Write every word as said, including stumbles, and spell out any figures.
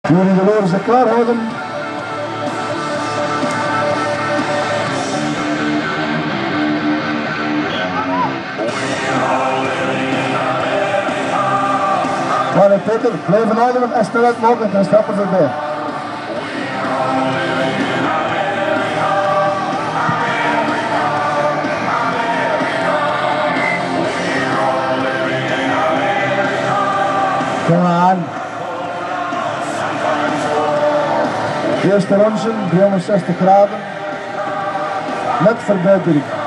Jullie de loren zich klaar houden. Maar Peter, blijven ademen en snelheid mogelijk en stappen voorbij. Kom aan. Eerste rondje, driehonderdzestig graden. Met verbetering.